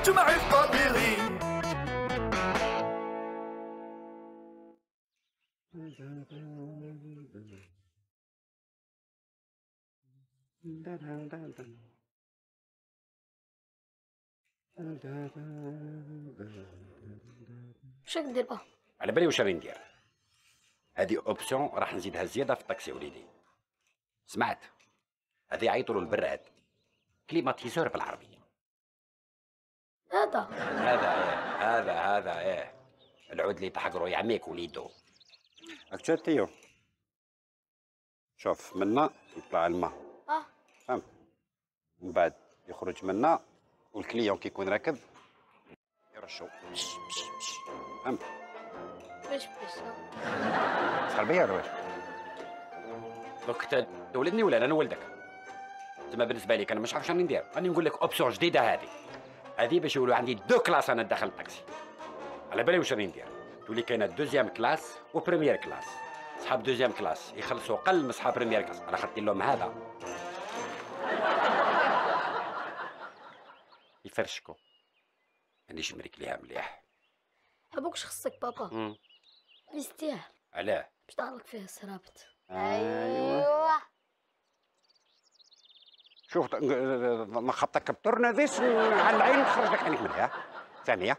الجمع الطبيعي. واش راك دير با؟ على بالي واش راني ندير. هذه اوبسيون راح نزيدها زياده في الطاكسي وليدي. سمعت؟ هذه يعيطوا له البراد، كليماتيزور بالعربيه. هذا ايه العود اللي تحقروا يعميك وليدو. اكتشفتيو؟ شوف منا يطلع الماء، فهمت؟ من بعد يخرج منا والكليون كي يكون راكب يرشو فهمت؟ باش تسخر بيا ولا واش؟ دوك تولدني ولا انا نولدك؟ تما بالنسبه لي انا مش عارف شنو ندير، راني نقول لك اوبسيون جديده هذه باش يولوا عندي دو كلاس انا داخل الطاكسي. على بالي واش راني ندير، تولي كاينه دوزيام كلاس وبريمير كلاس. صحاب دوزيام كلاس يخلصوا قل من صحاب بريمير كلاس، على خاطر لهم هذا يفرشكوا. مانيش مريك ليها مليح. ابوك خصك بابا؟ يستاهل. علاه؟ باش تعلق فيه السرابط. ايوا شوف نخبطك بتورنافيس على العين نخرج لك عينيك منها. ثانيه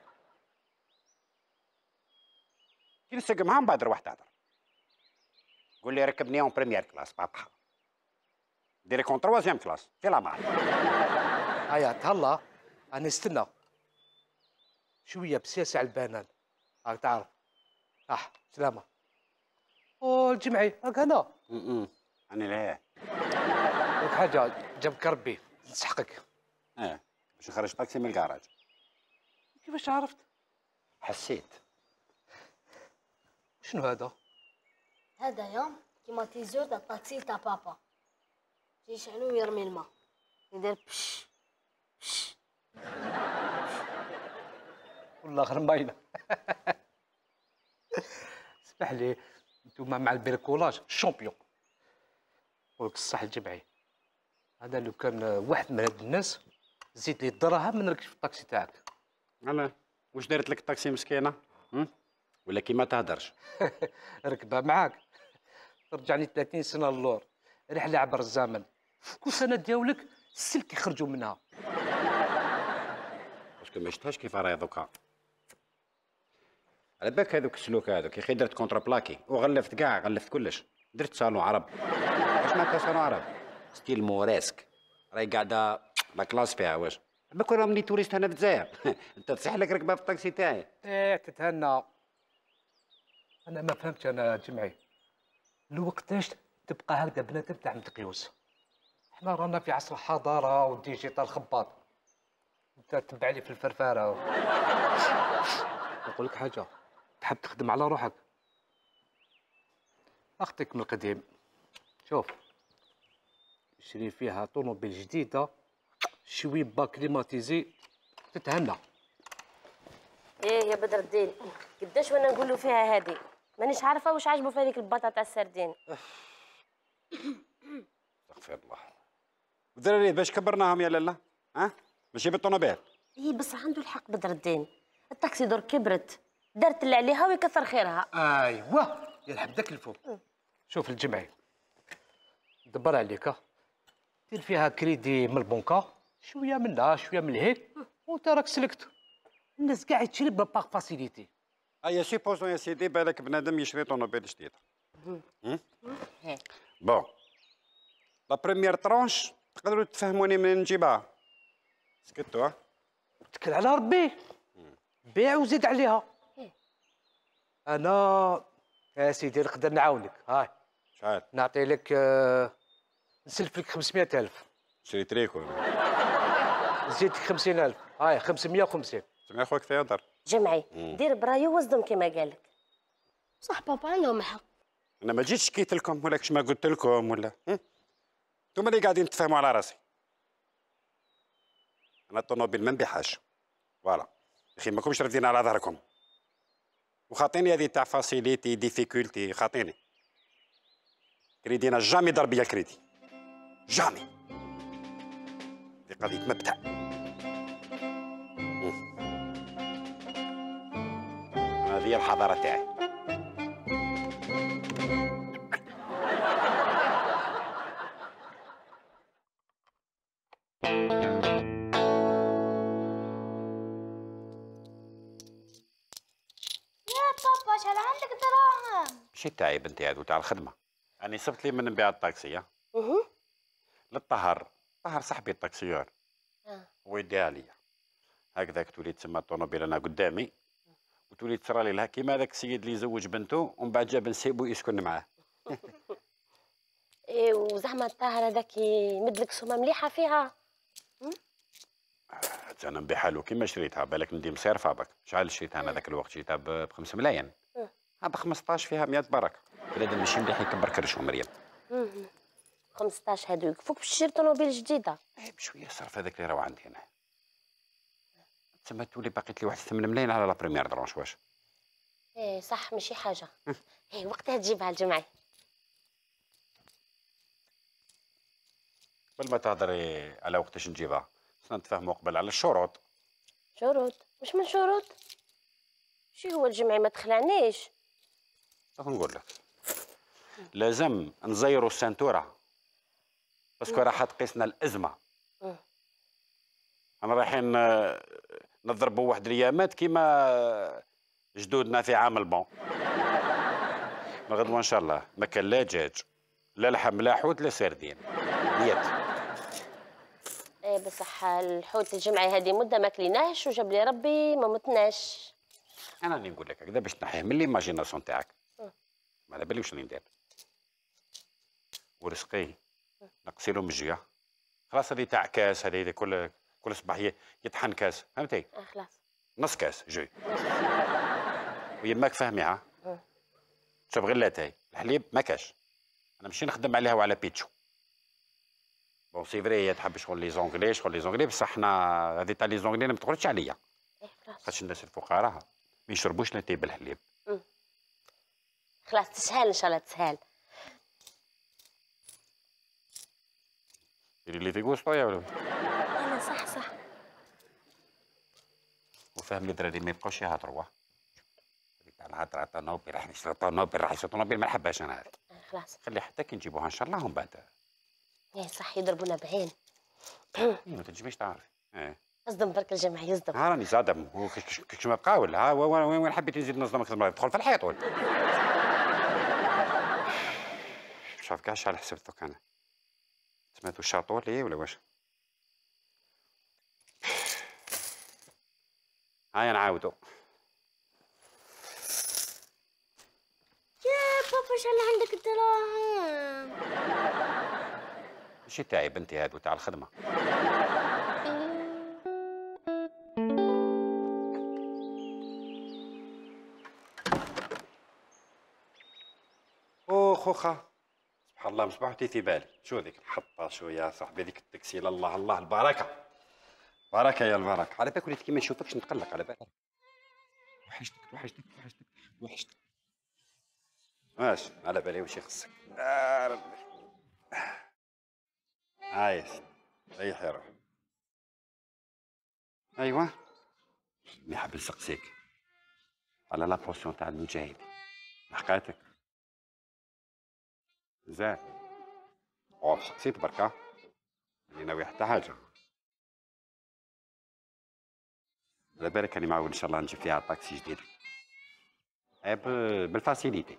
كي نسق معاهم بعد روح تهضر، قول لي ركبني اون بريمير كلاس بابا، ديري كون تروازيام كلاس في لا مار. هيا تهلا انا نستنى شويه بسياسه على البنان، راك تعرف. سلامه. الجمعي راك هنا. انا لا لك حاجه جابك ربي نسحقك. باش نخرج طاكسي من الكراج. كيفاش عرفت؟ حسيت. شنو هذا؟ هذايا كليماتيزور تاع الطاكسي تاع بابا، يشعلو ويرمي الماء، يدير بش بش. والله غير باينه. اسمح لي، انتوما مع البريكولاج شامبيون. نقولك الصح الجمعي، هذا لو كان واحد من هاد الناس زيد لي الدراهم ما نركبش في الطاكسي تاعك. انا واش دارت لك الطاكسي مسكينه؟ ولا كيما تهدرش؟ ركبها معاك ترجعني 30 سنه للور، رحله عبر الزمن. كل سنه دياولك السلك يخرجوا منها. باسكو ما شفتهاش كيف راهي دوكا. على بالك هذوك السلوك هذوك يا اخي درت كونترا بلاكي وغلفت كاع، غلفت كلش، درت صالون عرب. واش معناتها صالون عرب؟ ستيل موريسك، راهي قاعده لا كلاس فيها. واش بالك راني توريست هنا في الجزائر. انت تصح لك ركبه في الطاكسي تاعي. تتهنى. انا ما فهمتش انا جمعي، لوقتاش تبقى هكذا بنادم تاع متقيوس؟ احنا رانا في عصر الحضاره والديجيتال خباط، انت تبع لي في الفرفاره. نقول لك حاجه، تحب تخدم على روحك، اختك من القديم. شوف شري فيها طوموبيل جديده، شوي با كليماتيزي، تتهنى. ايه يا بدر الدين، قداش وانا نقول له فيها هذه، مانيش عارفه واش عجبه في هذيك البطاطا تاع السردين. استغفر الله. الدراري باش كبرناهم يا لالا، ماشي بالطوموبيل. ايه بس عنده الحق بدر الدين، الطاكسي دور كبرت، دارت اللي عليها ويكثر خيرها. ايوا يلحب داك الفوق. شوف الجمعي، دبر عليك، دير فيها كريدي من البنكه، شويه منها شويه من هيك، وانت راك سلكت. الناس كاع تشري بباغ فاسيليتي. ايا سيبوزون يا سيدي بالك بنادم يشري طوموبيل جديده. بون لا بريمير طرونش تقدروا تفهموني منين نجيبها؟ سكتوا. توكل على ربي، بيع وزيد عليها. انا يا سيدي نقدر نعاونك. هاي شحال؟ نعطي لك نسلف لك 500,000. شري تريكو. زيد 50,000. هاي 550. سمع خوك ثيودر. جمعي دير برايو وصدم كما قالك. صح بابا عندهم حق. انا ما جيتش شكيت لكم ولا كش ما قلت لكم ولا انتم اللي قاعدين تفهموا على راسي. انا الطوموبيل ما نبيعهاش، فوالا يا اخي ماكمش ردين على ظهركم. وخاطيني هذه تاع فاسيليتي ديفيكولتي، خاطيني كريدينا جامي ضرب بيا الكريدي، جامي. دي قضيه مبدا. هذه الحضاره تاعي. يا بابا شحال عندك دراهم؟ ماشي تاعي بنتي، هادو تاع الخدمه. أنا صبت لي من نبيع الطاكسي. اها. للطهر، طهر صاحبي الطاكسيور ويديها ليا. هكذاك تولي تسمى الطوموبيل انا قدامي، وتولي تصرى لها كيما هذاك السيد اللي يزوج بنته ومن بعد جاب نسيبو يسكن معاه. ايه وزعما الطاهر هذاك يمد لك سومه مليحه فيها. انا نبيعها له كيما شريتها، بالك ندي مصيرفه بك. شحال شريتها انا ذاك الوقت؟ شريتها ب 5 ملايين. ب 15 فيها 100 بركه. بنادم ماشي مليح يكبر كرشه مريم. 15 هادو يكفوك باش تشري طوموبيل جديده. بشويه صرف هذاك اللي راهو عندي انا. تسمى تولي باقيت لي واحد 8 ملايين على لا بريمير درونش. واش؟ ايه صح ماشي حاجه. ايه وقتها تجيبها الجمعه. قبل ما تهضري على وقتاش نجيبها خصنا نتفاهموا قبل على الشروط. شروط؟ مش من شروط؟ شي هو الجمعي ما تخلعنيش. نقول لك لازم نزيروا السنتوره باسكو راح تقيسنا الازمه. انا رايحين نضربوا واحد الايامات كيما جدودنا في عام البون. من غدوه ان شاء الله ما كان لا دجاج لا لحم لا حوت لا سردين. نيت. ايه بصح الحوت الجمعي هذه مده ما كليناهش وجاب لي ربي ما متناش. انا اللي نقول لك هكذا باش تنحيه من ليماجيناسيون تاعك. ما على بالي واش راني ندير. ورزقي نقصي له من الجهه. خلاص هذه تاع كاس، هذه كل صباح يطحن كاس، فهمتي؟ خلاص. نص كاس جوي. ويماك فهميها. تشرب غير لاتاي، الحليب ما كاش. انا ماشي نخدم عليها وعلى بيتشو. بون سي فري هي تحب شغل لي زونغلي بصح حنا هذه تاع لي زونغلي ما تقولش عليا. خاطش الناس الفقراء ما يشربوش لاتاي بالحليب. خلاص تسهل ان شاء الله تسهل. ديري لي في كوسطو يا ولد. انا صح. وفهم لي دراري ما يبقاوش يهضروا. تاع الهضره طونوبيل راح نشري طونوبيل راح يشري طونوبيل ما نحبهاش انا هذه. خلاص خلي حتى كي نجيبوها ان شاء الله ومن بعد. ايه صح يضربونا بعين. ما تنجميش تعرفي. اصدم برك الجمعي يصدم. راني صادم كيش ما بقاول. وين حبيت نزيد نصدم اكثر من تدخل في الحيط ولا. مش عارف كاع شحال حسبت دوك انا. سمعتو الشاطو لي ولا واش؟ هيا نعاودو. يا بابا شحال عندك دراهم؟ ماشي تاعي بنتي، هادو تاع الخدمه. خوخه سبحان الله مصباحتي في بالي. شو ذيك الحطه شو يا صاحبي ذيك التكسي؟ الله البركه بركه يا البركه. على بالك وليت كي ما نشوفكش نتقلق على بالك. وحشتك ماشي على بالي واش يخصك. ربي عايش ريح يا روح. ايوا مي حاب نسقسيك على لا بوسيون تاع المجاهد. حكايتك زين. سقسيت بركة ماني ناوي حتى حاجة. على بالك راني معود ان شاء الله نجيب فيها طاكسي جديد. بالفاسيليتي.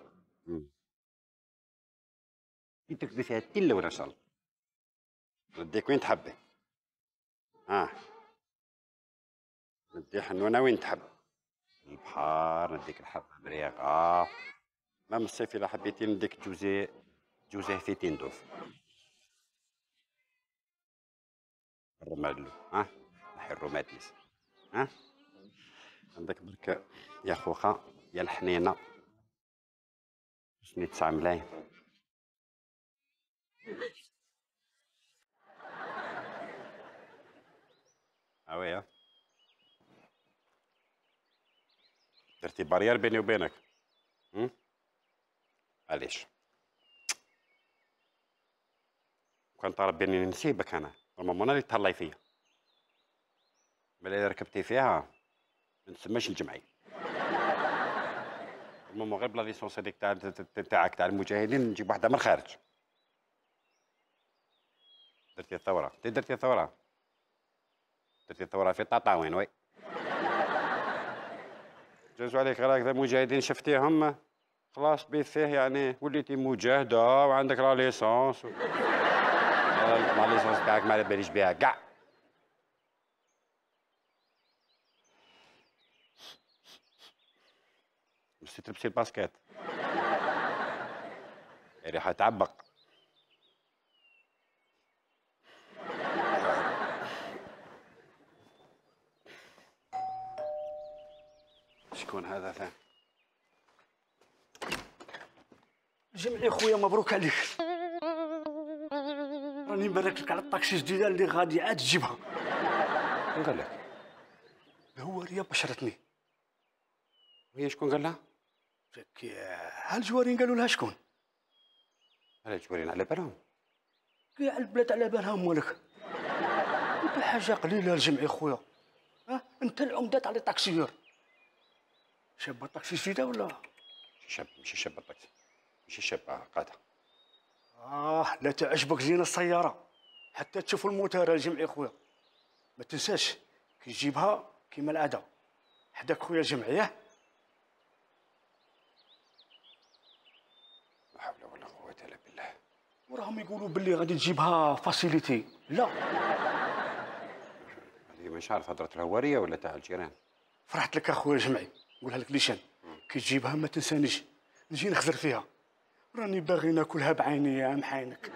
تركبي فيها التلة ان شاء الله. نديك وين تحبي. ندي حنونة وين تحب. البحر نديك الحبة مريقة. ما من الصيف إلا حبيتي نديك جوزيه في تندوف. الرماد له نحي الرماد نس. عندك برك يا خوخة يا الحنينة. شني 9 ملايين. ويا درتي بارير بيني وبينك. علاش؟ كان طالب بيني نسيبك انا، المهم انا اللي تهلاي فيا. بلا ركبتي فيها ما نسماش الجمعي. المهم غير بلا ليسونس هذيك تاعك تاع المجاهدين نجيب واحده من الخارج. درتي الثوره، انت درتي الثوره. درتي الثوره في طاطاوين وي. جازوا عليك غير هكذا مجاهدين شفتيهم خلاص بيت فيه يعني وليتي مجاهده وعندك لا ليسونس لا ليسونس تاعك ما على باليش بها كاع. بس تلبسي الباسكيت ريحه تعبق. شكون هذا ثاني؟ جمعي خويا مبروك عليك. راني مبارك لك على الطاكسي الجديده اللي غادي عاد تجيبها. شكون قال لك؟ الهواريه بشرتني. وهي شكون قال لها؟ ها الجوارين قالوا لها شكون؟ على الجوارين على بالهم. كاع البلاد على بالها مالك. انت حاجه قليله الجمعي خويا. انت العمده تاع لي طاكسيور. شابه الطاكسي جديده ولا؟ شاب ماشي شاب الطاكسي ماشي شاب قاده. لا تعجبك زين السياره حتى تشوف الموتور الجمعي خويا. ما تنساش كي تجيبها كيما العاده حداك خويا الجمعي. لا حول ولا قوه الا بالله. وراهم يقولوا باللي غادي تجيبها فاسيليتي. لا هذه مش عارف هضره الهواريه ولا تاع الجيران. فرحت لك اخويا جمعي. نقولها لك ليشان كي تجيبها ما تنسانيش نجي نخزر فيها. راني باغي ناكلها بعيني يا محاينك.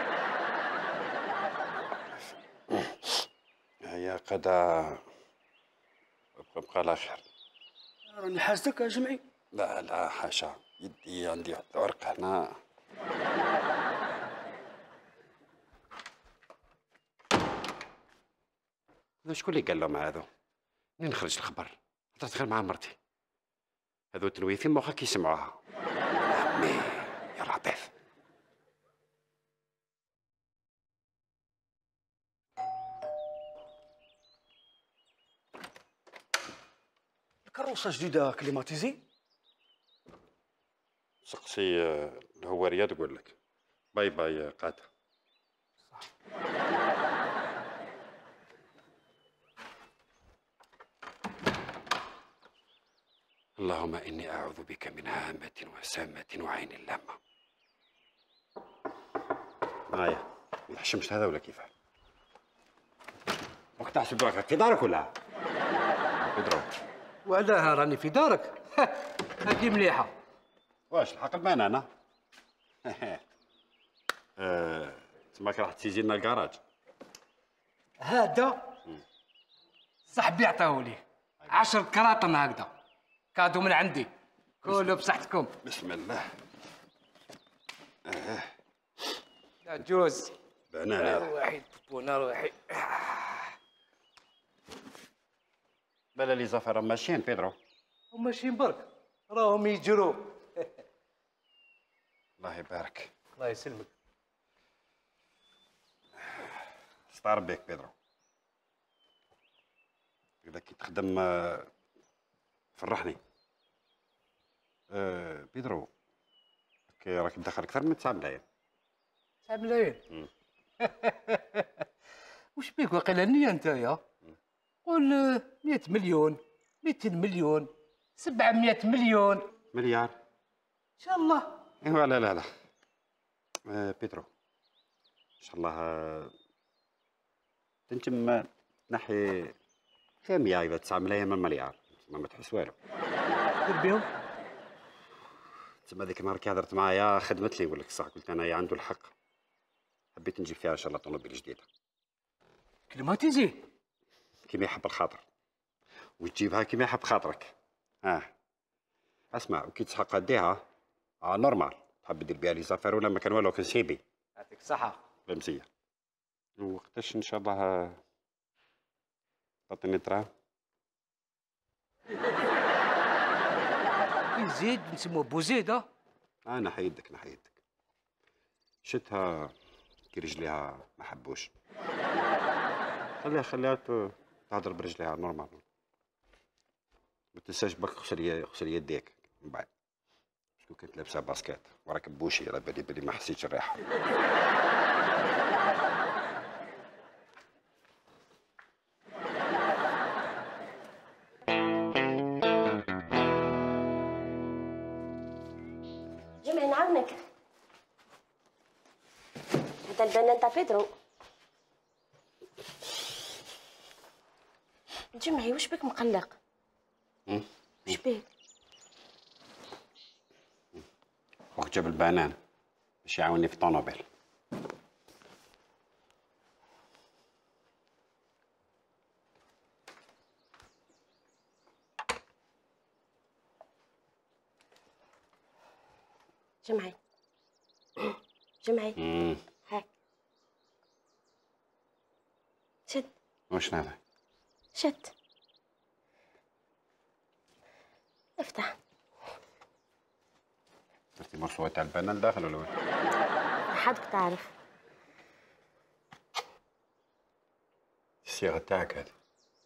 هي قدا بقى على خير. راني حاسدك يا جمعي. لا لا حاشا يدي عندي واحد الورقه هنا. هذا شكون اللي قال لهم هذا؟ منين خرج الخبر؟ هضرت غير مع مرتي. هذو تنويفين مخك يسمعوها. عمي يا لطيف. الكروسه جديده كليماتيزي. سقسي الهواريه تقول لك. باي باي قاده. اللهم إني أعوذ بك من هامة وسامة وعين اللامة. معايا ما تحشمش هذا ولا كيفاه؟ وقت تحسب روحك في دارك ولا؟ اضرب. وعلاها راني في دارك؟ هذه مليحه. واش الحق بان أنا؟ تسماك راح تسيجي لنا الكراج. هذا صاحبي عطاهولي 10 كراطن هكذا كادو من عندي. كلوا بصحتكم. بسم الله. لا جوز. بنانا. روحي بونا روحي. بلا لي زفر ماشيين بيدرو. هم ماشيين برك راهم يجروا. الله يبارك. الله يسلمك. استعر بك بيدرو. إذا كي تخدم فرحني. بيدرو راك مدخل أكثر من 9 ملايين. 9 ملايين؟ وش بيك واقيلا النية نتايا؟ قول 100 مليون 200 مليون 700 مليون. مليار. إن شاء الله. ايوا لا لا لا. بيدرو ان شاء الله تنجم تنحي فيها 100 اذا 9 ملايين من مليار ما تحس والو. دير بيهم. تسمى ذيك النهار كي هضرت معايا خدمت لي نقول لك الصح قلت انا عنده الحق. حبيت نجيب فيها ان شاء الله طوموبيل جديده. كليماتيزي. كيما يحب الخاطر. وتجيبها كيما يحب خاطرك. اسمع وكي تسحق قديها نورمال تحب دير بها لي زافير ولا ما كان والو كان سيبي. يعطيك الصحة. مزيان. وقتاش ان شاء الله تعطيني دراهم؟ زيد نسموه بوزيد. نحيدك نحيدك. شتها كي رجليها ما حبوش. خليها تهضر برجليها نورمال. ما تنساش برك غسل يديك من بعد، شكون كنت لابسه باسكيت وراك بوشي، على بالي ما حسيتش الريحه. جمعي نعاونك. هذا البنان تاع بيدرو. جمعي وش بك مقلق؟ وش بك؟ وقت جاب البنان باش يعاوني في الطونوبيل. جمعي جمعي هاك شد. واش هذا؟ شد افتح. درتي مرفوع تاع البنان داخل ولا وين؟ حدك تعرف. الصياغه تاعك هذه.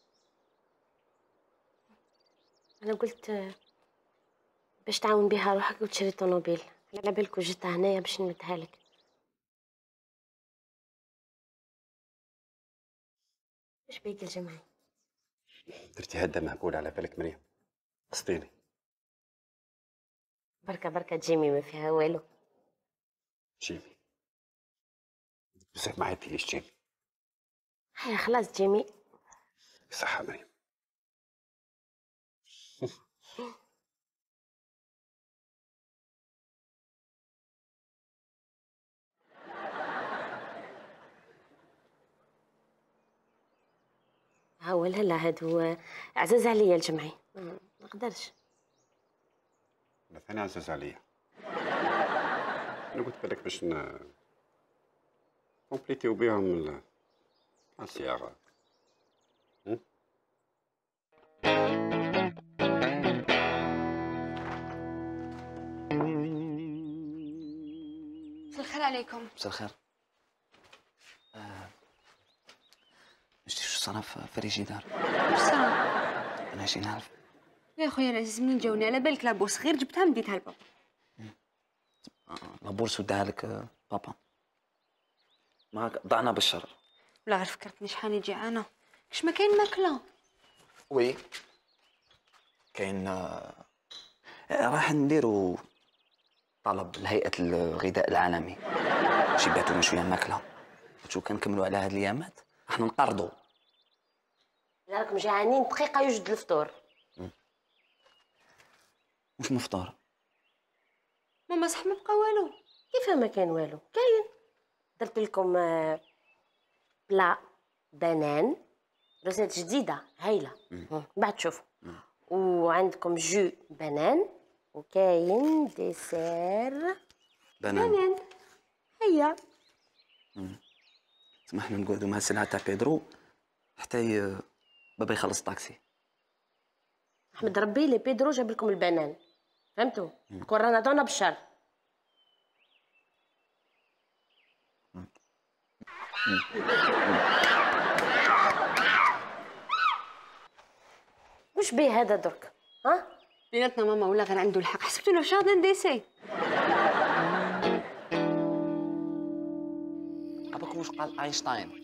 انا قلت باش تعاون بها روحك وتشري طوموبيل، على بالك وجدتها هنايا باش نمدها لك. ايش بيك الجمعي؟ درتي هده مهبول على بالك مريم، قصديني. بركة بركة جيمي ما فيها والو. جيمي بصح ما عيطيليش جيمي. هيا خلاص جيمي. صحة مريم. هو لا هادو عزاز عليا الجمعي، ما نقدرش. لا ثاني عزاز عليا. انا قلت بالك باش كومبليتيو بيهم الصياغة. مساء الخير عليكم. مساء الخير. شتي شو صار في فريجيدار؟ واش صار؟ انا 20000. يا خويا العزيز منين جاوني؟ على بالك لابوس غير جبتها مديتها لبابا. لابورس وداها لك بابا. ما ضعنا بالشر. ولا غير فكرتني شحال يجي جيعانه، كش ما كاين ماكله. وي كاين. راح نديرو طلب لهيئة الغذاء العالمي باش يبعثوا شويه ماكله. شو كنكملوا على هاد الايامات راح ننقرضوا. إذا راكم جعانين دقيقة يوجد الفطور. مش مفطور. ماما صح ما بقى والو. كيف ما كان والو؟ كاين. درت لكم بلا بنان، رسالة جديدة هايلة. بعد شوفوا. وعندكم جو بنان، وكاين ديسير بنان. هيا. تما حنا نقعدوا مع السلعه تاع بيدرو حتى بابا يخلص الطاكسي. احمد ربي لي بيدرو جاب لكم البنان، فهمتوا؟ كون رانا دونا بالشر. وش بيه هذا درك؟ ها؟ بيناتنا ماما ولا غير عنده الحق، حسبتو له جاردن ديسي. أباكم واش قال أينشتاين؟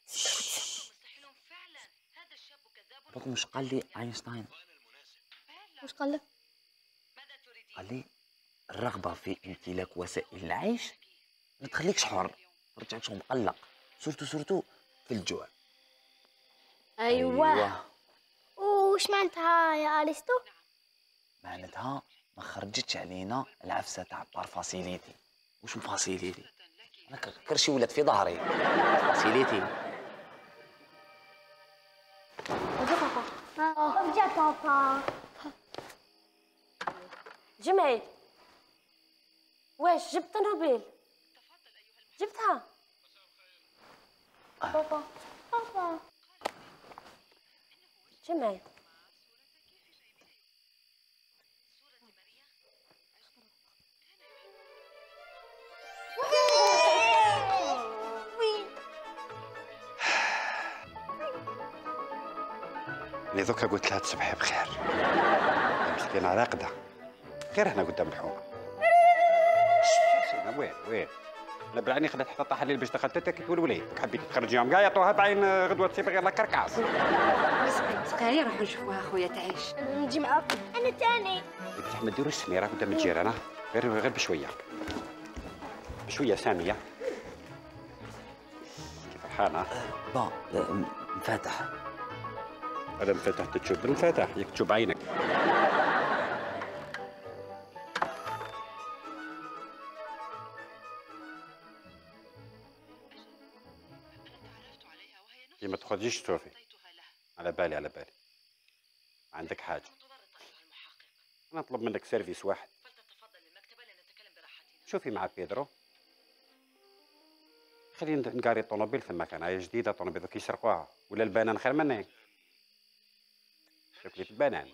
أباكم واش قال لي أينشتاين؟ واش قال لك؟ قال لي الرغبة في امتلاك وسائل العيش ما تخليكش حر، ما ترجعكش مقلق، سورتو في الجوع. ايوه. وش معناتها يا ارسطو؟ معناتها ما خرجتش علينا العفسة تاع بارفاسيليتي. وش مفاسيليتي؟ انا كرشي ولات في ظهري. فاسيليتي. رجع بابا. جمعي واش جبت طوموبيل؟ جبتها؟ بابا بابا. جمعي اللي دوكا قلت لها تصبحي بخير. مسكينه راقده غير هنا قدام الحومه. وين لا بالعيني خدت حتى تحليل باش دخلت تاكل والوليد حبيت تخرجيهم كاع يعطوها بعين غدوه تصيب غير لا كركاس. سقايا نروحوا نشوفوها خويا تعيش. نجي معاك انا تاني. بصح ما ديروش سميره قدام الجيران، غير بشويه بشويه ساميه. كيف فرحانه؟ با مفاتح. هذا مفتح تشوف بالمفاتح ياك تشوف عينك. ما تخرجيش تشوفي. على بالي ما عندك حاجه. انا اطلب منك سيرفيس واحد. شوفي مع بيدرو خلينا نقاري الطوموبيل ثم كان هي جديده طوموبيل دوك يسرقوها ولا البنان خير منها. شوف لي البنان.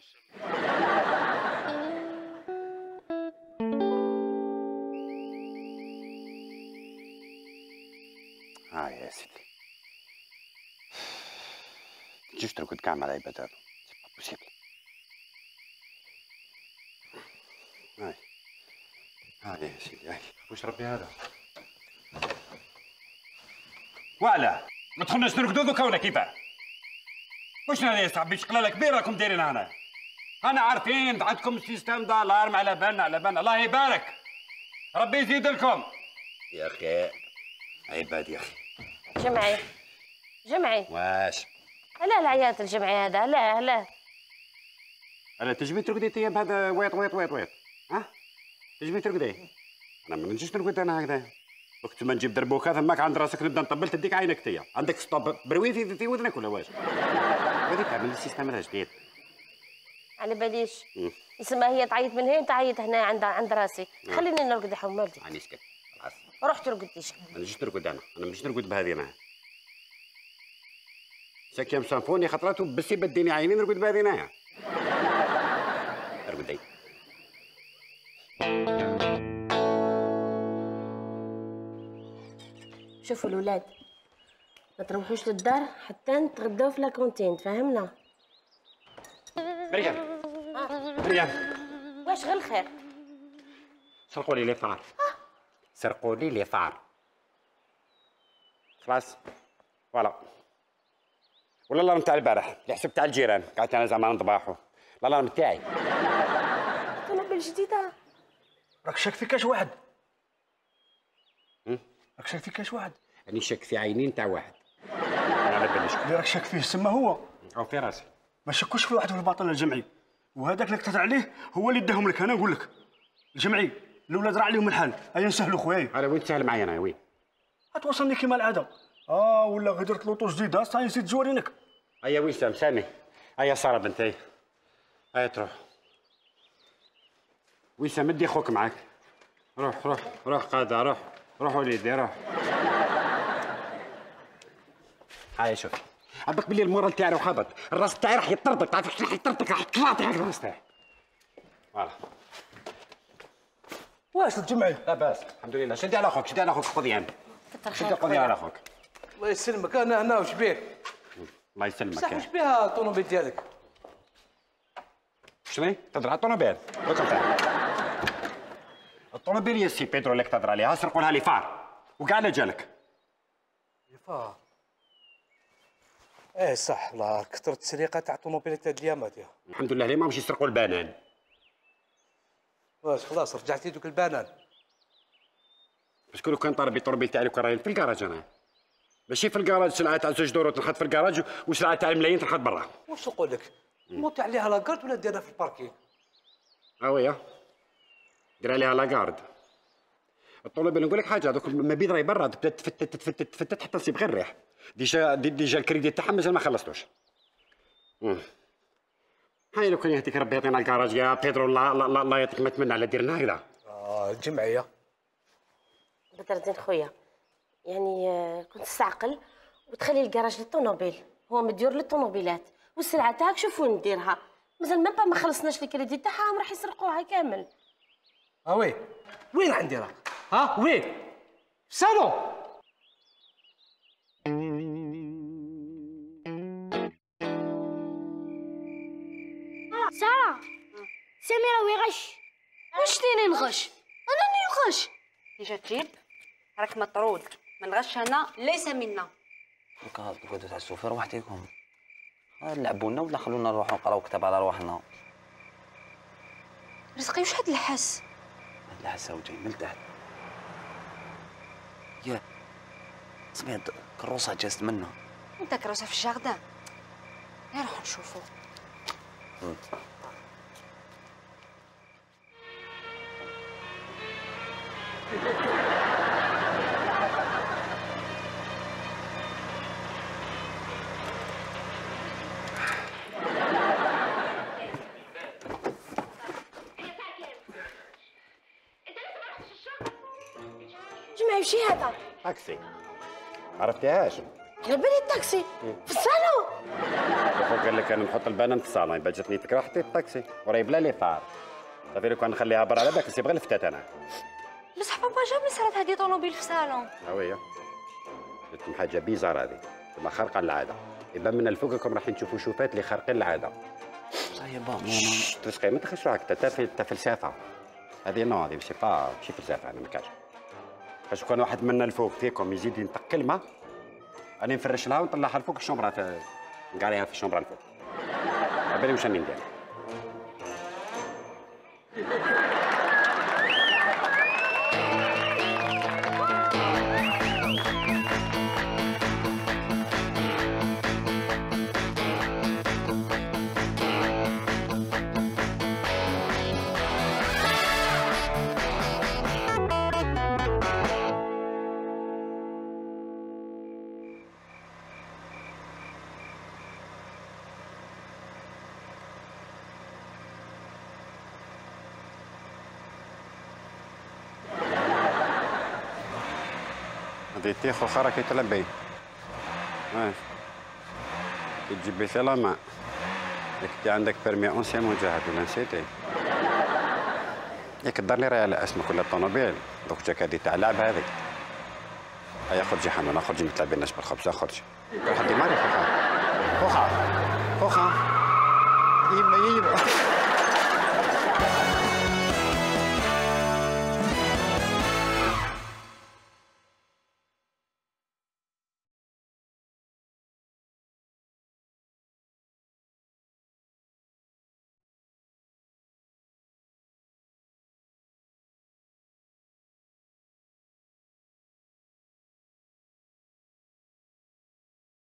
يا سيدي تجيش ترقد كاع مع العباد هذو سي با بوسيبل. هاي يا سيدي هاي واش ربي هذا؟ وعلى ما تخلناش نرقدوا دوكا ولا كيفاه؟ واش هذا يا صاحبي شقلاله كبيره راكم دايرين هنا؟ انا عارفين عندكم سيستم دالارم على بالنا الله يبارك ربي يزيد لكم يا اخي عباد يا اخي. جمعي واش؟ لا العياط الجمعي هذا لا انا تجمي ترقدي انت بهذا ويط ها؟ تجمي ترقدي؟ انا ما نجيش نرقد انا هكذا. وقت ما نجيب دربوكه ثماك عند راسك نبدا نطبل تديك عينك تيا عندك ستوب بروي في ودنك ولا واش؟ هذيك تعمل السيستم هذا جديد. على باليش يسمى هي تعيط من هنا وانت تعيط هنا عند راسي. خليني نرقد يا حمالتي. يعني اسكت خلاص. روح ترقديش. ما نجيش نرقد انا ما نجيش نرقد بهذه معاه. ساكيام سانفوني خطرات بس بديني عيني نرقد بهذه معاه. ارقدي. شوفوا الولاد ما تروحوش للدار حتى نتغداو في لاكونتين تفهمنا؟ مريم واش غير الخير؟ سرقوا لي فار. سرقوا لي فار. خلاص فوالا. ولا الارم تاع البارح اللي حسب تاع الجيران قعدت انا زعما نطباحو. الارم تاعي. طوموبيل جديده. راك شاك في كاش واحد. راك شاك في كاش واحد. راني شاك في عينين تاع واحد. انا على بالي شكون اللي راك شاك فيه سما هو. او في راسي. ما شكوش في واحد في الباطل الجمعي وهذاك اللي كتهضر عليه هو اللي داهم لك. انا نقول لك الجمعي الاولاد راه عليهم الحال. هيا نسهلوا خويا. على وين تسهل معايا انا وين؟ غتوصلني كيما العاده. ولا غير درت لوطو جديده صاي نسيت جوارينك. هيا وسام سامي. هيا ساره بنتي. هيا تروح. وسام مدي خوك معاك. روح قاده روح وليدي روح. هيا شوف عباك بلي المورال تاعي راح هبط الراس تاعي راح يطردك تعرف شنو راح يطردك راح يطلع على الراس تاعي. فوالا. واش الجمعي؟ لا باس الحمد لله. شدي على خوك خذي عندي. شدي خذي على خوك. الله يسلمك انا هنا وش بيه؟ الله يسلمك. صح وش بيها الطوموبيل ديالك؟ شنو؟ تهضر على الطوموبيل؟ دوك نفهم. الطوموبيل يا سي بيدرو اللي تهضر عليها سرقوا لها لي فار وكاع لا جالك. فار. ايه صح والله كثرت السرقه تاع الطوموبيلات هاد الايامات. الحمد لله ما مش يسرقوا البنان. واش خلاص رجعتي دوك البنان؟ باسكو لو كان طاربي الطوموبيل تاعي لو كان راهي في الكراج انا ماشي في الكراج. سلعه تاع 2 دورو تنحط في الكراج وسلعه تاع الملايين تنحط برا. واش نقول لك؟ نوطي عليها لاكارد ولا ديرها في الباركينغ؟ ويا دير عليها لاكارد. الطوموبيل نقول لك حاجه دوك ما بيد راهي برا تبدا تفتت حتى تصيب غير الريح. ديجا الكريدي تاعها مازال ما خلصتوش. هاي لو كان يهديك ربي يعطينا الكراج يا بيدرو. الله يعطيك ما تمنى على ديرنا هكذا. الجمعيه. بدر الدين خويا يعني كنت تستعقل وتخلي الكراج للطوموبيل هو مديور للطوموبيلات والسلعه تاعك شوف وين نديرها. مازال ما خلصناش الكريدي تاعها راح يسرقوها كامل. وين عندي راه؟ وين؟ في الصالون. سميرة ويغش. واش ديني نغش؟ انا اللي نغش. كي جا تجيب راك مطرود، من غش انا ليس منا. دوكا تقعدوا تعسوا في روحتكم، لعبوا لنا ولا خلونا نروحوا نقراو كتاب على رواحنا. رزقي واش هاد الحس؟ هاد الحس هو جاي من تحت. يا سمعت كروسه جازت منا. انت كروسه في الجاردان. يا روح نشوفو. جمعي وشي هذا؟ تاكسي. عرفتيهاش؟ على بالي التاكسي في الصالون. اخوك قال لك انا نحط البنان في الصالون، يبقى جاتني تكره حطيت التاكسي وراي بلا لي فار. صافي لو كان نخليها برا على بالك نسيب غير الفتات انا. بصح بابا جاب لي صارت هذه طوموبيل في الصالون. هاويه. جاتكم حاجه بيزار هذه، تبقى خارقه للعاده. يبان من الفوق راكم رايحين تشوفوا شوفات اللي خارقين للعاده. صاي بابا تسقي ما تخش روحك تا فلسفه. هذه نو هذه ماشي فلسفه انا ما كاش. باش كان واحد منا الفوق فيكم يزيد ينطق كلمه انا نفرش لها ونطلعها الفوق الشومبره نقعدها في الشومبره الفوق. على بالي واش راني ندير. هذه تيخ اخرى كي تلبي. كي تجيب بي في لا مان. انت عندك بيرمي اونسيان مجهد ولا نسيتي؟ ياك الدار اللي راهي على اسمك ولا الطوموبيل، دوك جاك هذه تاع اللعب هذيك. هيا خرجي حنونه خرجي نتلاعبي الناس بالخبز خرجي. روح دي ماري خوخا. يما